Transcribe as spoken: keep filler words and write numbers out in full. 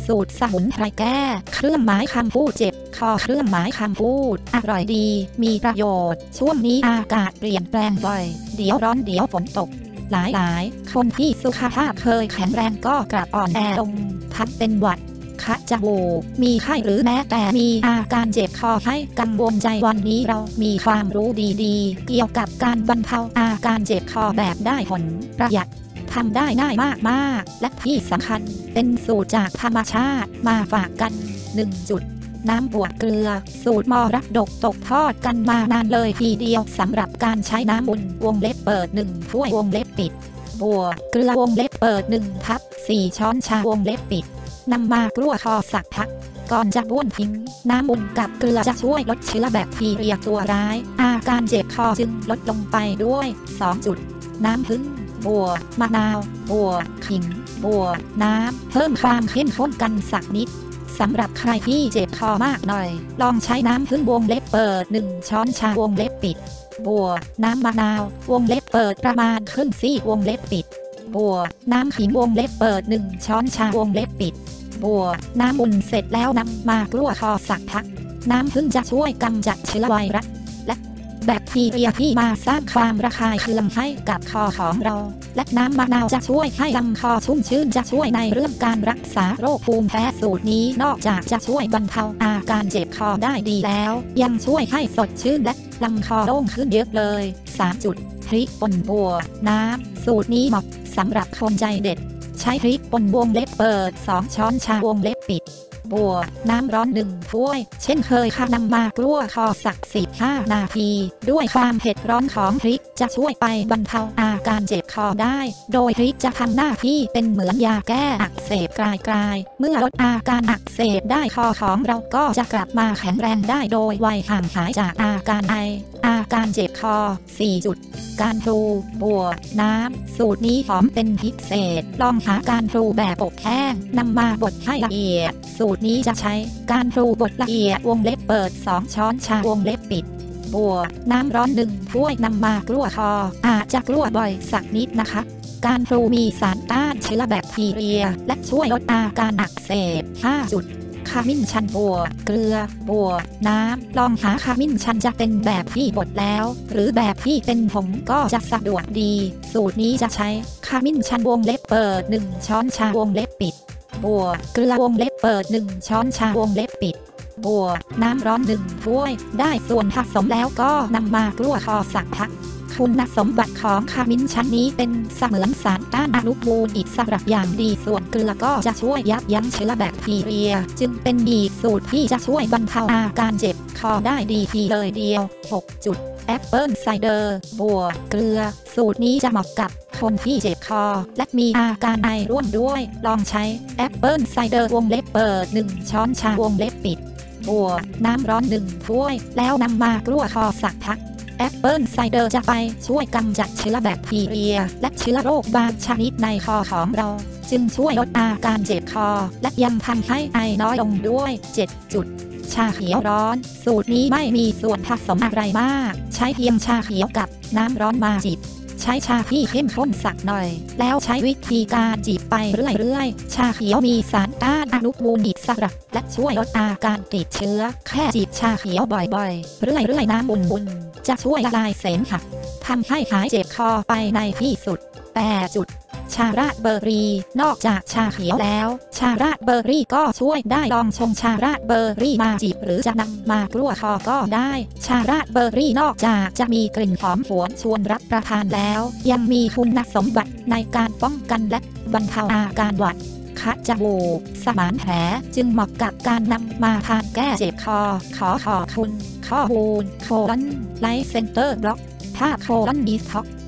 สูตรสมุนไพรแก้เครื่องหมายคำพูดเจ็บคอเครื่องหมายคำพูดอร่อยดีมีประโยชน์ช่วงนี้อากาศเปลี่ยนแปลงบ่อยเดี๋ยวร้อนเดี๋ยวฝนตกหลายๆคนที่สุขภาพเคยแข็งแรงก็กลับอ่อนแอลงพักเป็นหวัดคัดจมูกมีไข้หรือแม้แต่มีอาการเจ็บคอให้กังวลใจวันนี้เรามีความรู้ดีๆเกี่ยวกับการบรรเทาอาการเจ็บคอแบบได้ผลประหยัดทำได้ง่ายมากๆและที่สำคัญเป็นสูตรจากธรรมชาติมาฝากกันหนึ่งจุดน้ำบวกเกลือสูตรมรดกตกทอดกันมานานเลยทีเดียวสำหรับการใช้น้ำอุ่นวงเล็บเปิดหนึ่งถ้วยวงเล็บปิดบวกเกลือวงเล็บเปิดหนึ่งทับสี่ช้อนชาวงเล็บปิดนำมากลั้วคอสักพักก่อนจะบ้วนทิ้งน้ำอุ่นกับเกลือจะช่วยลดเชื้อแบคทีเรียตัวร้ายอาการเจ็บคอจึงลดลงไปด้วยสองจุดน้ำผึ้งบัวมะนาวบัวขิงบัวน้ำเพิ่มความเข้มข้นกันสักนิดสำหรับใครที่เจ็บคอมากหน่อยลองใช้น้ำผึ้งวงเล็บเปิดหนึ่งช้อนชาวงเล็บปิดบัวน้ำมะนาววงเล็บเปิดประมาณครึ่งซี่วงเล็บปิดบัวน้ำขิงวงเล็บเปิดหนึ่งช้อนชาวงเล็บปิดบัวน้ำอุ่นเสร็จแล้วนำมากลั้วคอสักพักน้ำผึ้งจะช่วยกำจัดเชื้อไวรัสและแบคทีเรียที่มาสร้างความระคายเคืองให้กับคอของเราและน้ำมะนาวจะช่วยให้ลำคอชุ่มชื้นจะช่วยในเรื่องการรักษาโรคภูมิแพ้สูตรนี้นอกจากจะช่วยบรรเทาอาการเจ็บคอได้ดีแล้วยังช่วยให้สดชื่นและลำคอโล่งขึ้นเยอะเลยสามจุดพริกป่นบัวน้ำสูตรนี้เหมาะสำหรับคนใจเด็ดใช้พริกป่นวงเล็บเปิดสองช้อนชาวงเล็บปิดบัวน้ำร้อนหนึ่งถ้วยเช่นเคยค่ะนำมากลั้วคอสักสิบห้านาทีด้วยความเผ็ดร้อนของพริกจะช่วยไปบรรเทาอาการเจ็บคอได้โดยพริกจะทำหน้าที่เป็นเหมือนยาแก้อักเสบกลายๆเมื่อลดอาการอักเสบได้คอของเราก็จะกลับมาแข็งแรงได้โดยไวห่างหายจากอาการไออาการเจ็บคอสี่จุดการพลูบัวน้ำสูตรนี้หอมเป็นพิเศษลองหาการพลูแบบอบแห้งนำมาบดให้ละเอียดสูตรนี้จะใช้การพลูบดละเอียดวงเล็บเปิดสองช้อนชาวงเล็บปิดบัวน้ำร้อนหนึ่งถ้วยนำมากลั้วคออาจจะกลั้วบ่อยสักนิดนะคะการพลูมีสารต้านเชื้อแบคทีเรียและช่วยลดอาการอักเสบห้าจุดขมิ้นชันบัวเกลือบัวน้ำลองหาขมิ้นชันจะเป็นแบบที่บดแล้วหรือแบบที่เป็นผงก็จะสะดวกดีสูตรนี้จะใช้ขมิ้นชันวงเล็บเปิดหนึ่งช้อนชาวงเล็บปิดบัวเกลือวงเล็บเปิดหนึ่งช้อนชาวงเล็บปิดบัวน้ำร้อนหนึ่งถ้วยได้ส่วนผสมแล้วก็นำมากลั้วคอสักพักคุณสมบัติของขมิ้นชันนี้เป็นเสมือนสารต้านอนุมูลอิสระอย่างดีส่วนเกลือก็จะช่วยยับยั้งเชื้อแบคทีเรียจึงเป็นอีกสูตรที่จะช่วยบรรเทาอาการเจ็บคอได้ดีทีเลยเดียวหกจุดแอปเปิลไซเดอร์บัวเกลือสูตรนี้จะเหมาะกับคนที่เจ็บคอและมีอาการไอร่วมด้วยลองใช้แอปเปิลไซเดอร์วงเล็บเปิดหนึ่งช้อนชาวงเล็บปิดบัวน้ำร้อนหนึ่งถ้วยแล้วนำมากลั้วคอสักพักแอปเปิลไซเดอร์จะไปช่วยกำจัดเชื้อแบคทีเรียและเชื้อโรคบางชนิดในคอของเราจึงช่วยลดอาการเจ็บคอและยังทำให้ไอน้อยลงด้วยเจ็ดจุดชาเขียวร้อนสูตรนี้ไม่มีส่วนผสมอะไรมากใช้เพียงชาเขียวกับน้ำร้อนมาจิบใช้ชาที่เข้มข้นสักหน่อยแล้วใช้วิธีการจิบไปเรื่อยๆชาเขียวมีสารต้านอนุมูลอิสระและช่วยลดอาการติดเชื้อแค่จิบชาเขียวบ่อยๆเรื่อยๆน้ำอุ่นๆจะช่วยละลายเสมหะทำให้หายเจ็บคอไปในที่สุดแปดจุดชาราสเบอร์รี่นอกจากชาเขียวแล้วชาราสเบอร์รี่ก็ช่วยได้ลองชงชาราสเบอร์รี่มาจิบหรือจะนำมากลั้วคอก็ได้ชาราสเบอร์รี่นอกจากจะมีกลิ่นหอมหวนชวนรับประทานแล้วยังมีคุณสมบัติในการป้องกันและบรรเทาอาการหวัดคัดจมูกสมานแผลจึงเหมาะกับการนำมาทานแก้เจ็บคอขอขอบคุณข้อมูลโคลอนไลฟ์เซ็นเตอร์บล็อกถ้าโคลอนดีท็อก